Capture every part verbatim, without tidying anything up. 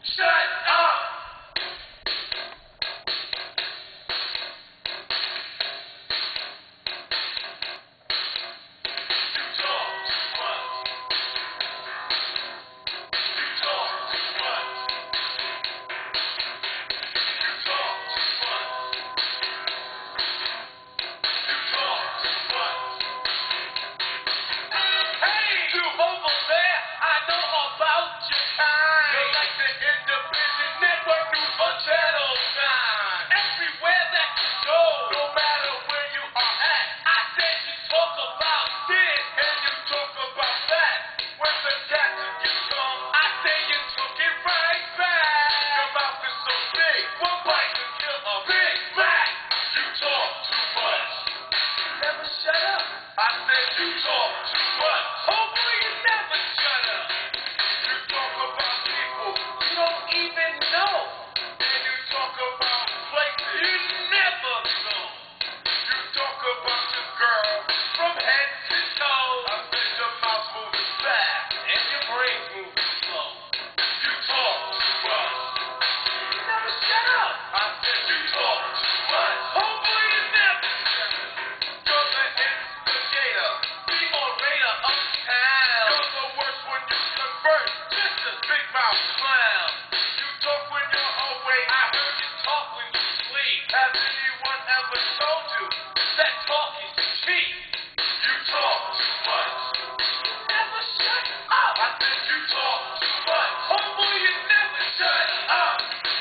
Shut up! You talk too much. You talk too much. You talk too much. You talk too much. Hey, you over there, I know about your kind. You're like the independent network news or channel nine. Everywhere that you go, no matter where you are at, I said you talk about this and you talk about that. When the captain gets come, I say you took it right back. Your mouth is so big, one bite can kill a Big Mac. You talk too much. Never shut up. I said you talk too much. Hopefully you never shut up. You talk about people you don't even know. And you talk about places you never go. You talk about your girl from head to toe. I said your mouth moving fast and your brain's moving slow. You talk too much. You never shut up. I said you talk too much. Hopefully you never shut up. You're the instigator, the orator of town. You're the worst when you converse, just a big mouth clown. You talk when you're awake, I heard you talk when you sleep. Has anyone ever told you that talk is cheap? You talk too much. You never shut up. I said you talk too much. Homeboy, you never shut up.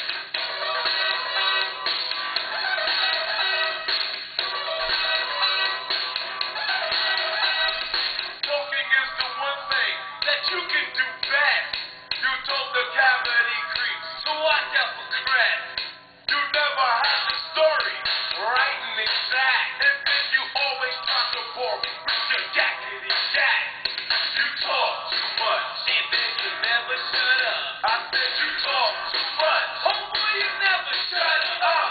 Talking is the one thing that you can do best. You told the cavity creep to watch out for cracks. You never had the story right and exact. And then you always try to bore me with your yakety yak. You talk too much. And then you never shut up. I said you talk too much. Hopefully you never shut up.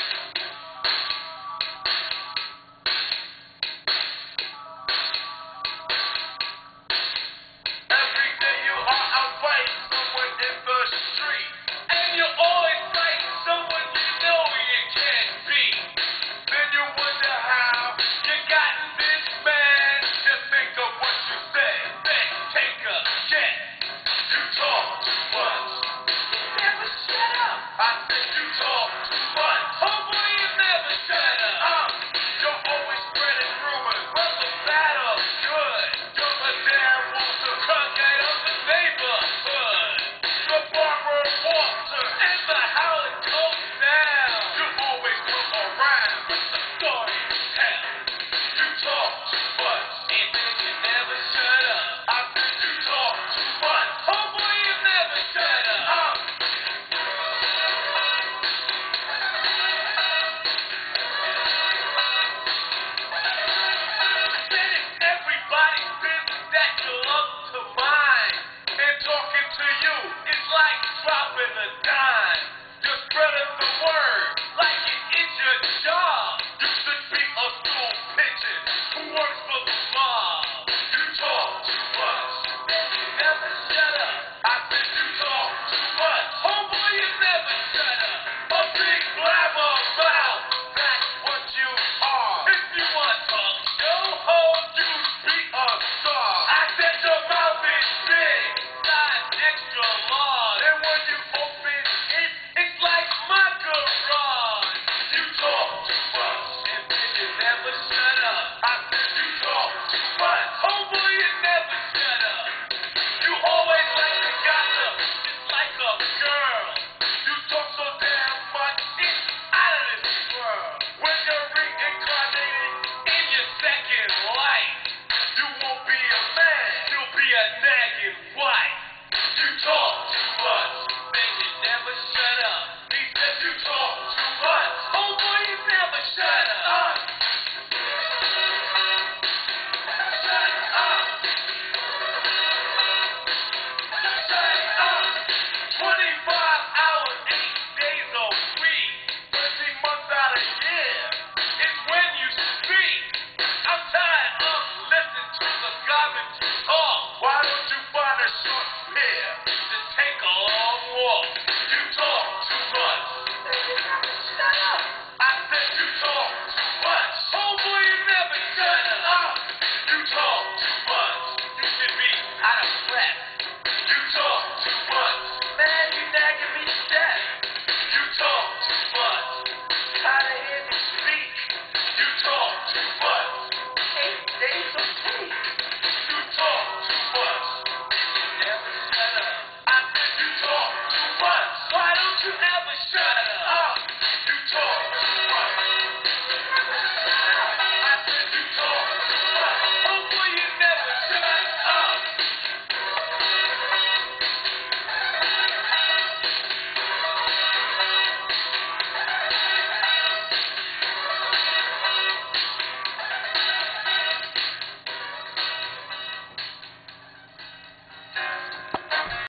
Every day you are out fighting someone in the street. And you always fight someone you know you can't beat. Then you wonder how you got this man. Just think of what you said. Then take a guess. You talk too much. You never shut up. I said you talk too much. Hopefully you never shut up. You're always spreading rumors, whether bad or good. You're the damn Walter Cronkite of the neighborhood. The Barbara Walter and the how it goes down. You always come around with the story to tell. You talk too much, and then you never shut up. I said you talk too much. Hopefully you never shut up. Then it's everybody's business that you love to mind. And talking to you is like dropping a dime. You're spreading the word